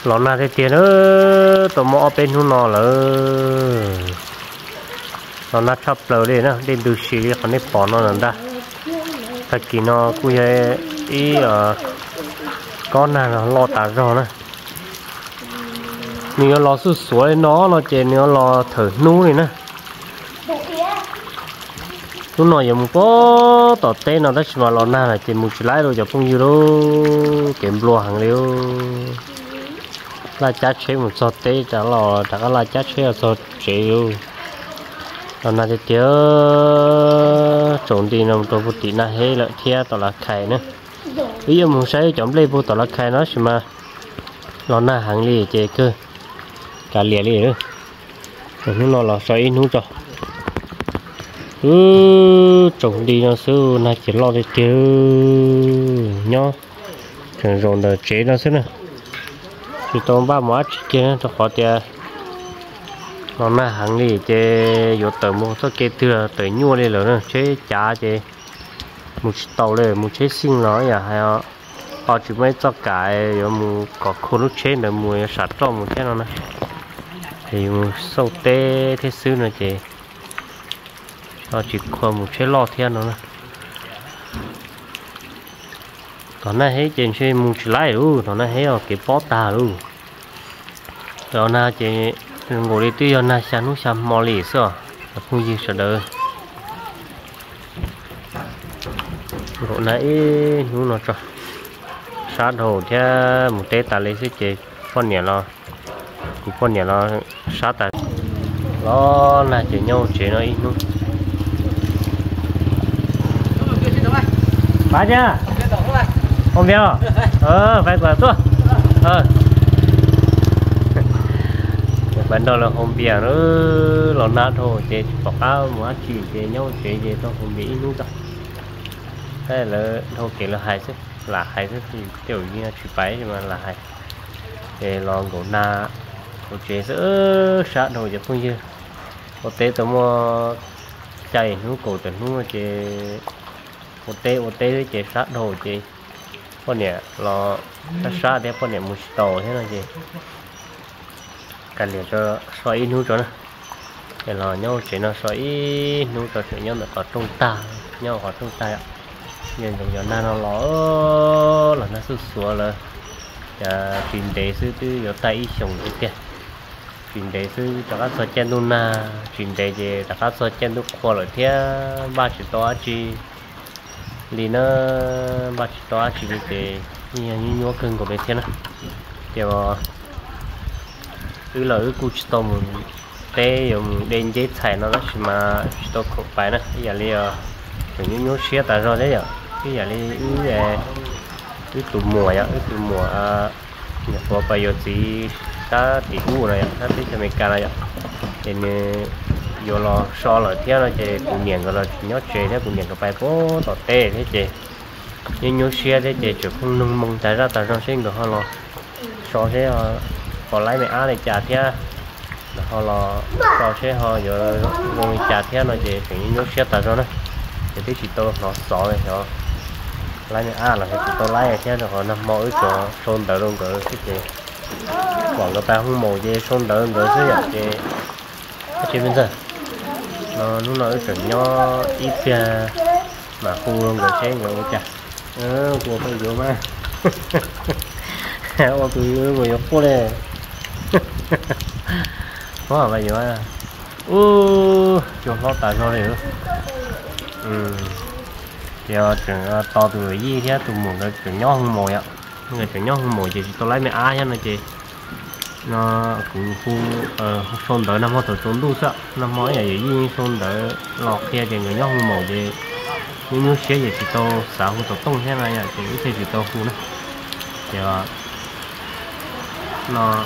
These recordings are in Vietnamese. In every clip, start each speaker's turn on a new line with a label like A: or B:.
A: lọ na thế tiền nữa tụi mò bên hú nọ lỡ lọ na chắp lỡ đi nữa đến từ xí đi còn nếp bỏ nó làm ta thật kỳ nó cũng vậy ý con nào nó lo tả rồi nè nếu lo sụt suối nó trên nếu lo thở nú này nè lúc nào giờ muốn có tọt tên nào đó mà lo na là trên một chỉ lái rồi giờ không nhiều đâu kiếm lúa hàng liêu là chát chế một số tế trả lò trả là chát chế ở số chế luôn còn là tiếc trộn đi nằm trong một tí na hết lại thia tao là khai nữa bây giờ muốn xây chấm lấy vô tao là khai nó mà nó na hàng lì chế cơ cả lìa lìa nữa còn nó là xoay nút rồi trộn đi nó sư na chỉ lo để tiêu nhá thường rồi là chế nó xí nè thì tôi ba mỏ kia tôi khó tiền nó na hàng đi chế vô tờ mua số kia từ tới nhua đi rồi chế trả chế một tàu này một chế sinh nó ya hay họ chỉ mấy cho cái rồi một có khô nước chế nữa mua sạch cho một cái nó nè thì một sâu tê thế xứ nữa chế họ chỉ có một chế lo thiên nó nè còn này hết trên xe một chỉ lái luôn còn này hết ở cái bó ta luôn rồi na chị ngồi đi tiêu na sáng lúc sáng mò lì sao không gì sợ đời rồi nãy nó nó cho sát hồ theo một té ta lấy chị con nhẹ lo sát ta đó là chị nhau chị nó ít luôn ba nha không biết phải qua tôi ban đầu là không biết nữa là nát thôi chế bỏ áo mà chỉ chế nhau chế tôi không biết nữa rồi thế là thôi kể là hay sức thì kiểu như chỉ phải mà là hay để lo gỗ na gỗ chế giữa sát đồ cho không như có té tôi mua chạy nó cổ tình nó chế một té chế sát đồ chế con nhẹ lo sát để con nhẹ một tàu thế là gì cần để cho xoay nút cho nó để là nhau chỉ nó xoay nút cho chuyện nhau là có trong ta nhau có trong tay ạ nhưng trong giờ na nó ló là nó sụt sùa là truyền đề sư tư giờ tay sống cái kia truyền đề sư cho các số chen luôn na truyền đề về các số chen lúc qua rồi thế ba chỉ to chi thì nó ba chỉ to chỉ để như nhúa cưng của bên thế này giờ cứ là cứ cút tôm té dùng đèn giấy xài nó mà tôi không phải nữa bây giờ liền kiểu như xe tại rồi đấy giờ bây giờ liền cứ tụi mùa nhà phố bây giờ chỉ ta thì cũ này ta thấy cho mình cả này thì giờ lo so là theo là chỉ cũng nhận rồi nhớ chơi đấy cũng nhận cái bài phố tọt té thế chị nhưng xe đấy chị chụp không nung mông tại ra sinh được lo so thế còn lấy mẹ á này trả theo họ là so xe họ giờ ngồi trả theo nó chỉ phải nhớ xe tại rồi đó thì tí chỉ tôi nó sợ này họ lấy mẹ á là phải tôi lấy theo rồi họ nằm mỗi chỗ xôn đỡ luôn cỡ cái gì còn người ta không mồ gì xôn đỡ cỡ thế vậy thì cái bên giờ nó nói chuyện nhỏ ít mà khu luôn rồi xe người chả của tôi vô mà ô tôi người vô phố đây có là gì mà chuột nó tại sao này nữa giờ chuyện to từ gì thế tụi muốn cái chuyện nhỏ hơn mồi ạ người chuyện nhỏ hơn mồi thì tôi lấy mẹ ai nhá này chị nó cũng khu xôn đỡ năm hoa tổ trốn đu sợ năm mỗi ngày gì xôn đỡ lọt kia thì người nhỏ hơn mồi thì những xe gì thì tôi xã hội tổ tông thế này thì cái gì tôi khu nữa giờ nó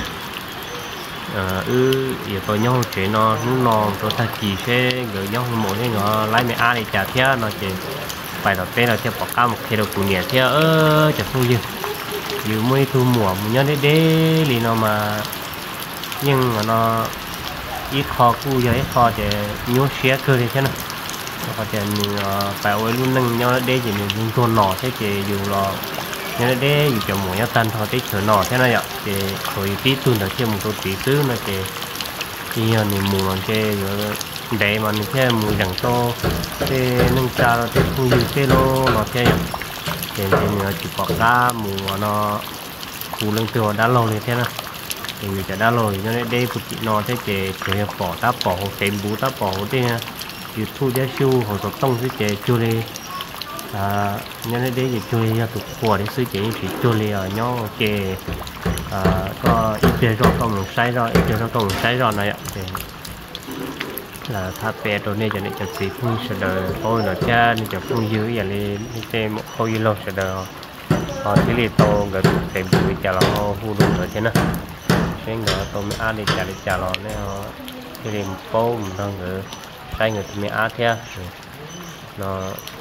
A: giờ tôi nhau chế nó tôi ta chỉ sẽ gửi nhau một cái nó lấy mẹ a để trả theo nó chỉ phải đầu tiên là theo bỏ cao một khi đầu cụ nhẹ theo chẳng không dư dù mới thu mùa một nhớ đế thì nó mà nhưng mà nó ít kho cu giờ ít kho để nhớ xe cơ thì thế nào có thể mình phải ôi luôn nâng nhau đế chỉ mình dùng thôn nọ thế chỉ dù là nên để cho mỗi nhà tan thôi tí chở nọ thế này ạ thì khởi tí tuần đầu tiên một số tí tứ nó thì giờ thì mù nó chơi để mà mình theo mù đằng to thế nâng cao thế không như thế nó chơi thì mình chỉ có cá mù nó cù lưng tiêu đã lâu như thế này thì mìnhจะđã lâu cho nên đây cũng chỉ nó thế chỉ bỏ ta bỏ cái bú ta bỏ thế thì thu giá siêu hoặc là tông thế chưa đi nên đây thì chơi ra tụt của để sử dụng thì chơi ở nhau kề có ít chơi rồi có một sai rồi ít chơi rồi có một sai rồi này ạ thì là tháp bé đồ này cho nên cho chị phun sẽ đợi ôi nó cha nên cho phun dưới vậy đi xem một khâu lâu sẽ đợi họ chỉ li tô gửi tụt cái bụi chả là họ hú luôn rồi chứ nè cái người tôi mới ăn đi chả lò này họ cái điểm phố mình đang gửi sai người thì mới ăn theo nó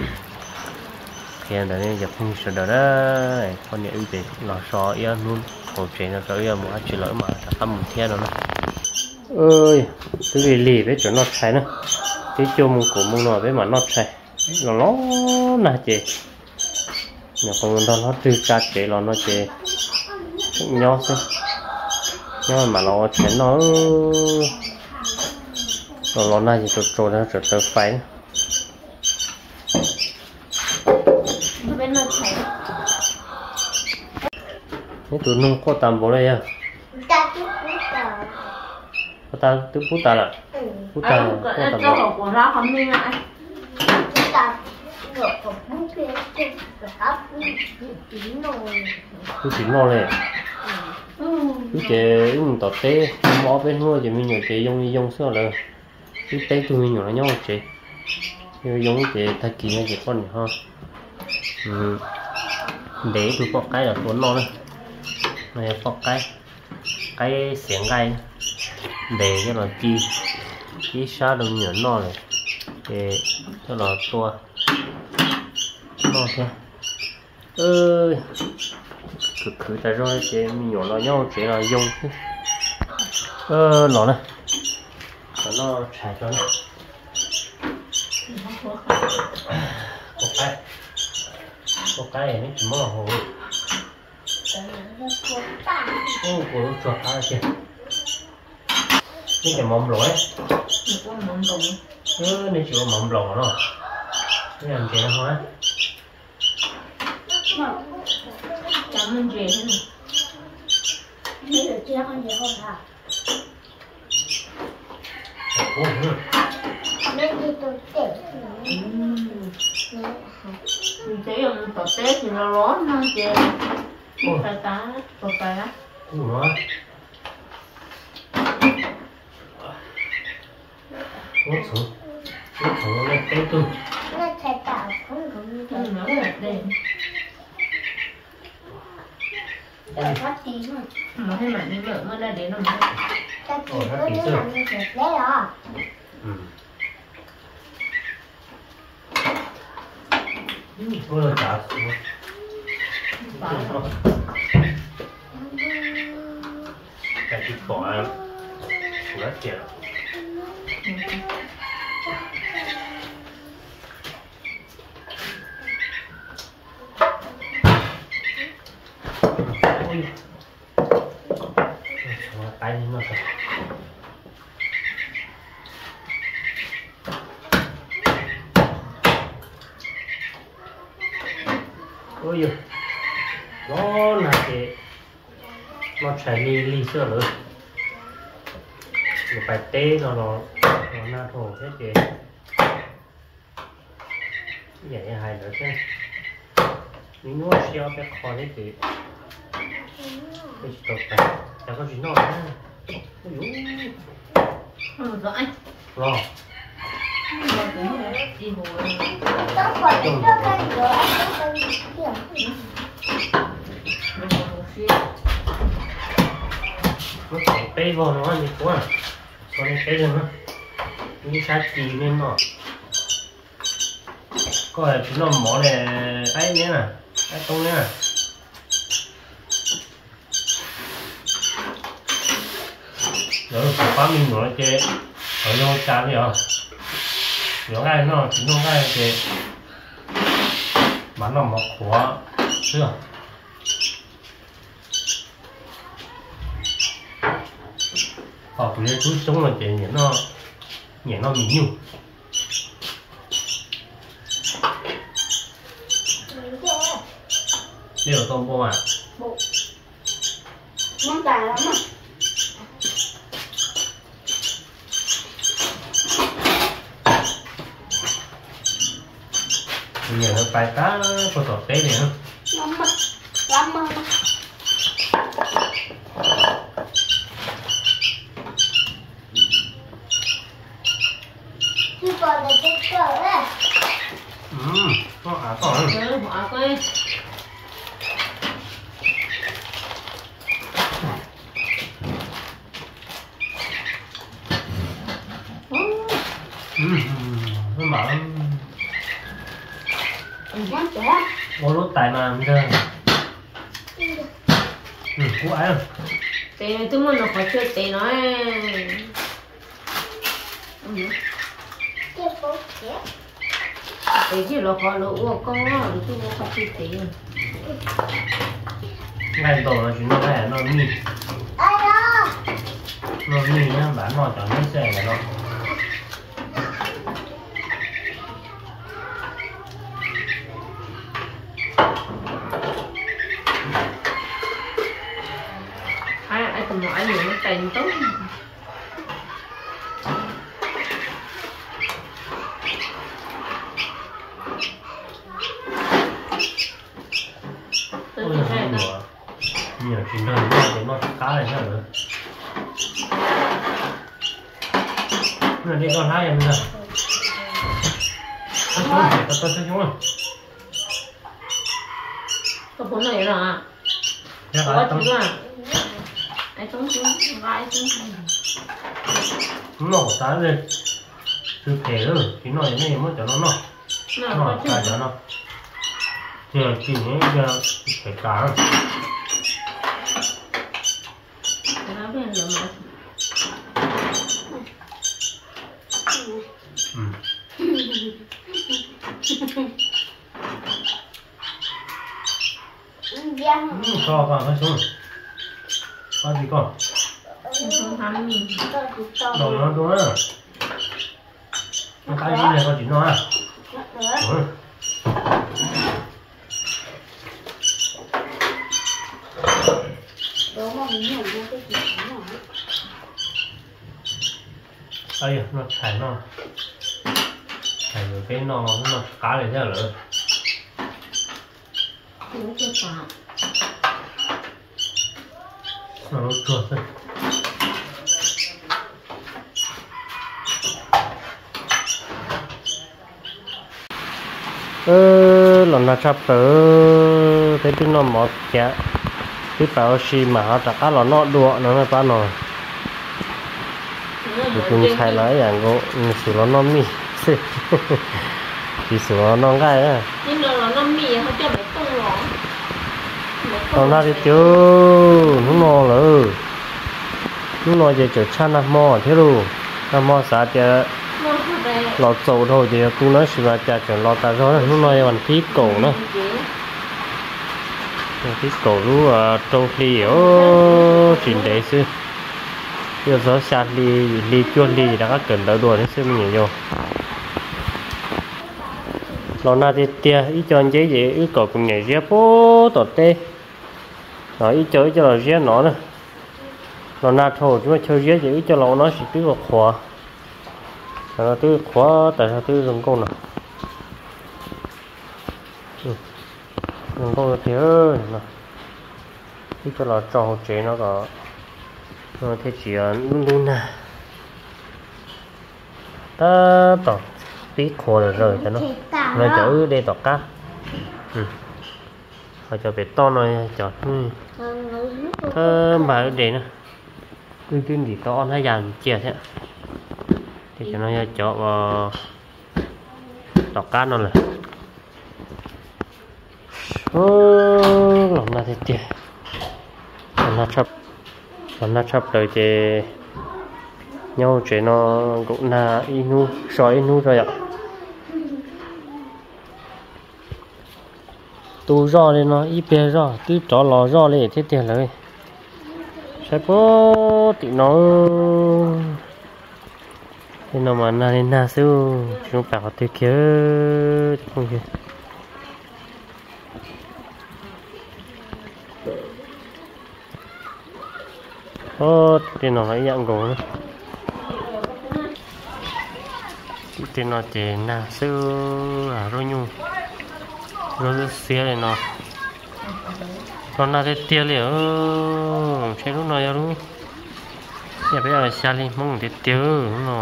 A: hiện tại giờ không sợ đó con nhà ưu tiên là so yên luôn cổ chuyện là tới giờ muốn chỉ lỡ mà thăm một thiên rồi ơi cái gì lì với chỗ nó sai nữa cái chung của mông nọ với mà nó sai nó là chị nhà con nó từ cha chị nó chị nhau xem nhưng mà nó chén nó này thì trộn nó trở phải cái tụi nó có tầm bộ đây à? Ta cứ bút ta là bút ta có tầm bộ.
B: Của ra không đi lại.
A: Cứ chỉ nó này. Cứ chế tọt té mỏ bên mua thì mình nhổ chế dùng sữa rồi. Cứ té tụi mình nhổ nó nhau chế. Dùng chế thay kỳ hay chế con ha. Để tụi có cái là cuốn nó đây. Này có cái xiềng gai để cho nó chi xa đường nhẫn nó này để cho nó tua nó thế ơi cứ tại rồi chế mình nhỏ nó nhau chế là dùng nó này nó chạy cho nó có cái này nó chỉ mơ hồ ô của nó chuột ta kìa cái mỏng lỗi này chỉ có mỏng lỗ nó cái làm gì nó hóa
B: chẳng nên gì hết này được chưa con gì không hả nên đi tôi tết mình thấy ông tổ tết thì nóร้อนhơn kìa tay tá tổ tay á
A: ủa ủa thằng nó té tôi
B: nó chạy tạo không cũng như nó là đèn phát tí mà hay mà như vậy mà ra đến rồi ta chỉ có những làm như thế đấy à
A: thôi là chả cái thịt bò rất kìa ôi tay nó kìa ôi giời nó là cái nó chạy ly sữa nữa một bài tê nó na thổ thế kìa vậy hai nữa chứ mình nuôi xeo cái kho thế kìa cái gì tốt này chẳng có gì nọ nữa
B: không rõ anh
A: lo nó phải tê vào nó như quá con này tê rồi như sát chỉ nên nó coi chúng nó mỏ này cái nhé nè cái tông nhé rồi phải phá mình nói chơi ở đâu cha đi à nhiều cái nó chỉ nó cái chơi mà nó mọc của chưa họ cũng chú sống là chuyện nhẹ nó mì nhiều đây là tôm bông à
B: món tài lắm à
A: bây giờ nó phải cá có tọt té này không
B: lắm mà chứ còn là cái cỡ đấy
A: có ả có
B: họ coi
A: nó mở
B: món trẻ
A: ô lốt tại mà bây giờ cú ái không
B: thì chúng mình nó phải chơi tí nói tí chứ là họ lỗ con á thì chúng nó phải chơi tí
A: ngay tổ là chúng nó phải nó mì nhá bán mò cho nó xe là nó
B: ai tụi mọi người nó tiền tốt
A: nhiều chuyện đời để nó cá này sao nữa này đi con hai em rồi tôi xuống rồi
B: có bốn này rồi à có chứ à ai xuống vai xuống
A: nó sáng lên từ thể rồi chỉ nói này mới cho nó cả cho nó giờ chỉ những giờ phải cá rồi
B: nó bên là mà
A: cho vào cái xuống có gì con đầu nó đúng á cái gì này con chỉ nó à đây nó thải nó thải rồi cái nó cá này thế là nó chuột thôi lần nào sắp tới thế thì nó mọt chả cái bảo xì mà họ trả cá nó đùa nó mới bán rồi chúng xài lạiอย่างgỗ sủi nó mì chỉ sủi nó gai á
B: nhưng nó mì họ cho mấy con lỏ
A: còn ra thì chưa nó nói về chỗ chăn nằm mò thế rồi nằm mò xã chợ lọt sầu thôi thì cũng nói sự là chả chuyện lọt ta rồi nó nói còn tí cổ nữa tí cổ lú trâu phi ở chuyện đấy xưa giờ gió sạt li chuôn li đã các cần đỡ đùa đến xưa mình nhiều lọt na thì tia ít chọn giấy gì ít cổ cùng nhảy dép bố tọt tê nó ít chơi cho nó dép nó nè nó na thổ chúng ta chơi dép gì ít cho nó chỉ biết vào khóa nó tư khóa tại sao tư dùng con nào dùng con thì ơi nè ít cho nó tròn chế nó có nó thì chỉ luôn luôn nè ta tọt tí khô rồi cho nó chở đây tọt cá họ cho bé to này chọn thơm bà để nè cứ thì to hay dàn chia thế thì cho nó cho vào tọt cá nó là lòng là thế tiền còn nó sắp tới thì nhau chuyện nó cũng là inu soi inu rồi ạ tu rõ lên nó ít bề rõ cứ cho lò rõ lên thế tiền rồi sẽ có tụi nó thì nó mà na lên na xíu chúng ta có thể kia không kia thì nó lấy dạng gỗ nữa thì nó chỉ na xíu à rồi nhung rồi xía này nó na để tiêu liệu xem lúc nào rồi giờ bây giờ xa đi mong để tiêu nó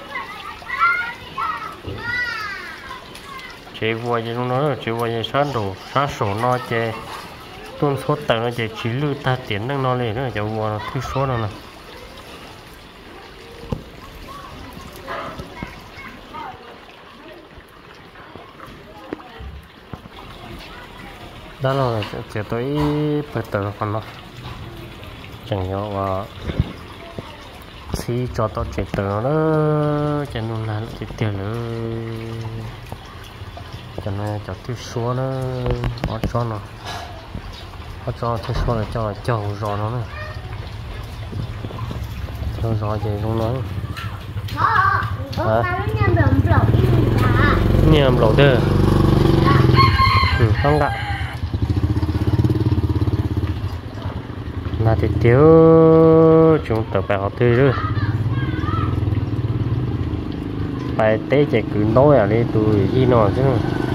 A: chế qua cho nó chế qua cho sáng đồ sáng sổ nó chế tuôn số tầng nó chế chỉ lưu ta tiền đang nó lên nữa cho qua nó thứ số đó nè đó là chế tới bật tờ phần nó chẳng nhớ và khi cho tao chế tờ nó cho nên là chế tiền nữa cho nên cho thứ số nó ở cho nó ở cho thứ số là cho rồi nó này cho rồi gì không nói nhầm lẩu đơ không ạ là thì thiếu chúng ta phải học thư rồi bài tế chạy cứ nói ở đây tụi gì nó chứ